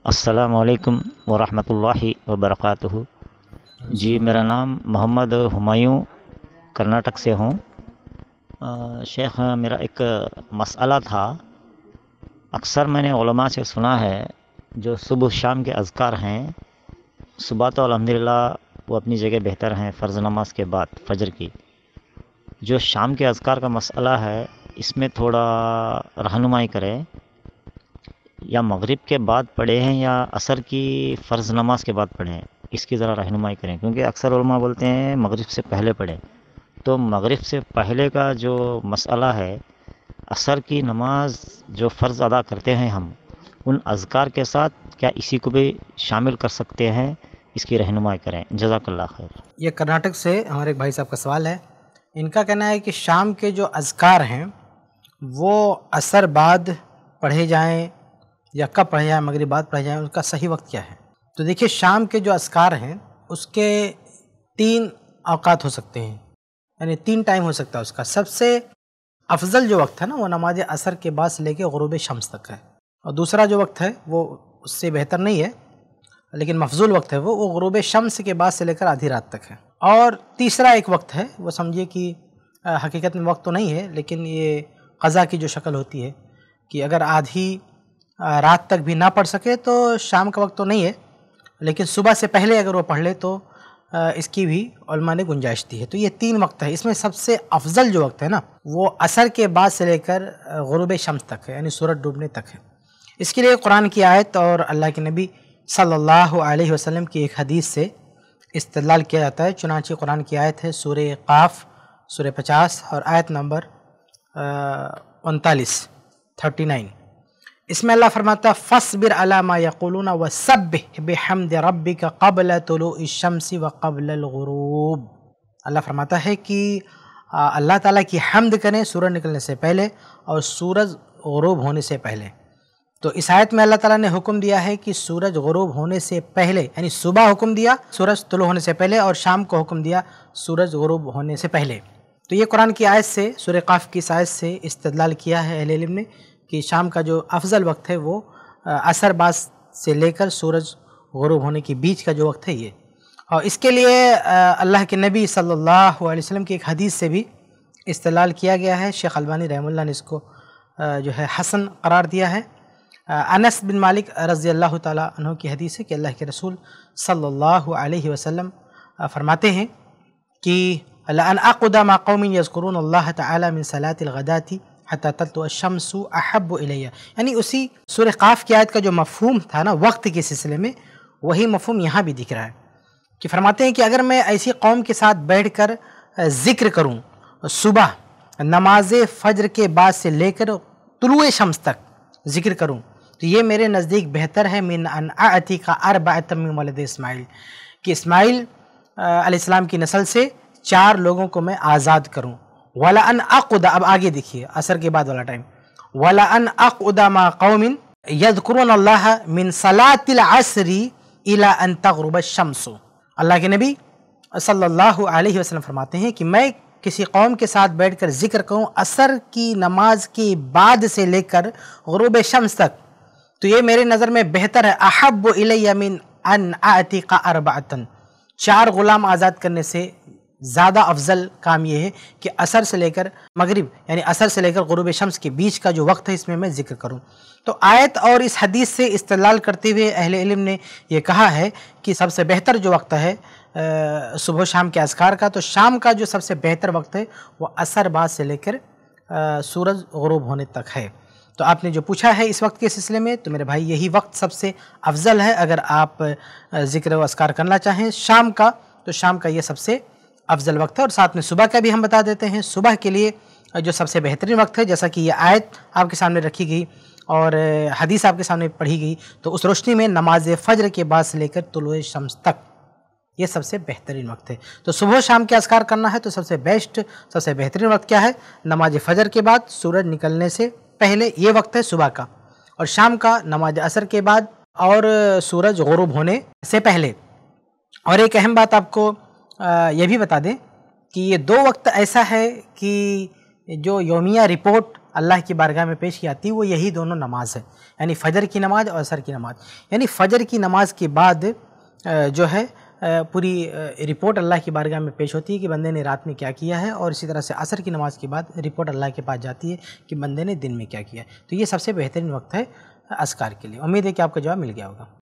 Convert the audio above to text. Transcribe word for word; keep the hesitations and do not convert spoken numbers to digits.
السلام علیکم ورحمۃ اللہ وبرکاتہ۔ جی میرا نام محمد ہمایوں کرناٹک سے ہوں۔ آ، شیخ میرا ایک مسئلہ تھا۔ اکثر میں نے علماء سے سنا ہے جو صبح شام کے اذکار ہیں، صبح تو الحمدللہ وہ اپنی جگہ بہتر ہیں فرض نماز کے بعد فجر کی، جو شام کے اذکار کا مسئلہ ہے اس میں تھوڑا رہنمائی کریں، یا مغرب کے بعد پڑھے ہیں یا عصر کی فرض نماز کے بعد پڑھے ہیں، اس کی ذرا رہنمائی کریں، کیونکہ اکثر علماء بولتے ہیں مغرب سے پہلے پڑھیں۔ تو مغرب سے پہلے کا جو مسئلہ ہے، عصر کی نماز جو فرض ادا کرتے ہیں ہم، ان اذکار کے ساتھ کیا اسی کو بھی شامل کر سکتے ہیں؟ اس کی رہنمائی کریں، جزاک اللہ خیر۔ یہ کرناٹک سے ہمارے ایک بھائی صاحب کا سوال ہے۔ ان کا کہنا ہے کہ شام کے جو اذکار ہیں وہ عصر بعد پڑھے جائیں یا کب پڑھے جائیں، مغرب بعد پڑھے جائیں، ان کا صحیح وقت کیا ہے؟ تو دیکھیے، شام کے جو اذکار ہیں اس کے تین اوقات ہو سکتے ہیں، یعنی تین ٹائم ہو سکتا ہے اس کا۔ سب سے افضل جو وقت ہے نا وہ نماز عصر کے بعد سے لے کے غروب شمس تک ہے، اور دوسرا جو وقت ہے وہ اس سے بہتر نہیں ہے لیکن مفضول وقت ہے، وہ وہ غروب شمس کے بعد سے لے کر آدھی رات تک ہے۔ اور تیسرا ایک وقت ہے، وہ سمجھیے کہ حقیقت میں وقت تو نہیں ہے لیکن یہ قضا کی جو شکل ہوتی ہے کہ اگر آدھی رات تک بھی نہ پڑھ سکے تو شام کا وقت تو نہیں ہے، لیکن صبح سے پہلے اگر وہ پڑھ لے تو اس کی بھی علماء نے گنجائش دی ہے۔ تو یہ تین وقت ہے، اس میں سب سے افضل جو وقت ہے نا وہ عصر کے بعد سے لے کر غروب شمس تک ہے، یعنی سورج ڈوبنے تک ہے۔ اس کے لیے قرآن کی آیت اور اللہ کے نبی صلی اللہ علیہ وسلم کی ایک حدیث سے استدلال کیا جاتا ہے۔ چنانچہ قرآن کی آیت ہے سورہ قاف، سورہ پچاس اور آیت نمبر انتالیس تھرٹی نائن۔ اس میں اللہ فرماتا ہے فَاصْبِرْ عَلَىٰ مَا يَقُولُونَ وَسَبِّحْ بِحَمْدِ رَبِّكَ قَبْلَ طُلُوعِ الشَّمْسِ وَقَبْلَ الْغُرُوبِ۔ اللہ فرماتا ہے کہ اللہ تعالیٰ کی حمد کریں سورج نکلنے سے پہلے اور سورج غروب ہونے سے پہلے۔ تو اس آیت میں اللہ تعالیٰ نے حکم دیا ہے کہ سورج غروب ہونے سے پہلے، یعنی صبح حکم دیا سورج طلوع ہونے سے پہلے، اور شام کو حکم دیا سورج غروب ہونے سے پہلے۔ تو یہ قرآن کی آیت سے، سورہ قاف کی اس آیت سے استدلال کیا ہے اہل علم نے کہ شام کا جو افضل وقت ہے وہ عصر بعد سے لے کر سورج غروب ہونے کے بیچ کا جو وقت ہے یہ۔ اور اس کے لیے اللہ کے نبی صلی اللہ علیہ وسلم کی ایک حدیث سے بھی استدلال کیا گیا ہے۔ شیخ البانی رحمہ اللہ نے اس کو جو ہے حسن قرار دیا ہے۔ انس بن مالک رضی اللہ تعالیٰ عنہ کی حدیث ہے کہ اللہ کے رسول صلی اللہ علیہ وسلم فرماتے ہیں کہ لَأَنْ أَقْعُدَ مَعَ قَوْمٍ يَذْكُرُونَ اللَّهَ تَعَالَى مِنْ صَلَاةِ الْغَدَاةِ حَتَّى تَطْلُعَ الشَّمْسُ أَحَبُّ إِلَيَّ۔ یعنی اسی سورہ قاف کی آیت کا جو مفہوم تھا نا وقت کے سلسلے میں، وہی مفہوم یہاں بھی دکھ رہا ہے کہ فرماتے ہیں کہ اگر میں ایسی قوم کے ساتھ بیٹھ کر ذکر کروں صبح نماز فجر کے بعد سے لے کر طلوع شمس تک ذکر کروں تو یہ میرے نزدیک بہتر ہے من ان اعتق اربعۃ من ولد اسماعیل، کہ اسماعیل علیہ السلام کی نسل سے چار لوگوں کو میں آزاد کروں۔ ولا ان اقعد، اب آگے دیکھیے عصر کے بعد والا ٹائم، ولا ان اقعد مع قوم یذکرون اللہ من صلاۃ العصر الی ان تغرب الشمس۔ اللہ کے نبی صلی اللہ علیہ وسلم فرماتے ہیں کہ میں کسی قوم کے ساتھ بیٹھ کر ذکر کروں عصر کی نماز کے بعد سے لے کر غروب شمس تک، تو یہ میرے نظر میں بہتر ہے، احب الی من ان اعتق اربعۃ، چار غلام آزاد کرنے سے زیادہ افضل کام یہ ہے کہ عصر سے لے کر مغرب، یعنی عصر سے لے کر غروب شمس کے بیچ کا جو وقت ہے اس میں میں ذکر کروں۔ تو آیت اور اس حدیث سے استدلال کرتے ہوئے اہل علم نے یہ کہا ہے کہ سب سے بہتر جو وقت ہے صبح شام کے اذکار کا، تو شام کا جو سب سے بہتر وقت ہے وہ عصر بعد سے لے کر سورج غروب ہونے تک ہے۔ تو آپ نے جو پوچھا ہے اس وقت کے سلسلے میں، تو میرے بھائی یہی وقت سب سے افضل ہے اگر آپ ذکر و اذکار کرنا چاہیں شام کا، تو شام کا یہ سب سے افضل وقت ہے۔ اور ساتھ میں صبح کا بھی ہم بتا دیتے ہیں، صبح کے لیے جو سب سے بہترین وقت ہے، جیسا کہ یہ آیت آپ کے سامنے رکھی گئی اور حدیث آپ کے سامنے پڑھی گئی، تو اس روشنی میں نماز فجر کے بعد سے لے کر طلوع شمس تک یہ سب سے بہترین وقت ہے۔ تو صبح شام کے اذکار کرنا ہے تو سب سے بیسٹ، سب سے بہترین وقت کیا ہے؟ نماز فجر کے بعد سورج نکلنے سے پہلے، یہ وقت ہے صبح کا، اور شام کا نماز عصر کے بعد اور سورج غروب ہونے سے پہلے۔ اور ایک اہم بات آپ کو یہ بھی بتا دیں کہ یہ دو وقت ایسا ہے کہ جو یومیہ رپورٹ اللہ کی بارگاہ میں پیش کی جاتی ہے وہ یہی دونوں نماز ہے، یعنی فجر کی نماز اور عصر کی نماز۔ یعنی فجر کی نماز کے بعد جو ہے پوری رپورٹ اللہ کی بارگاہ میں پیش ہوتی ہے کہ بندے نے رات میں کیا کیا ہے، اور اسی طرح سے عصر کی نماز کے بعد رپورٹ اللہ کے پاس جاتی ہے کہ بندے نے دن میں کیا کیا ہے۔ تو یہ سب سے بہترین وقت ہے اذکار کے لیے۔ امید ہے کہ آپ کا جواب مل گیا ہوگا۔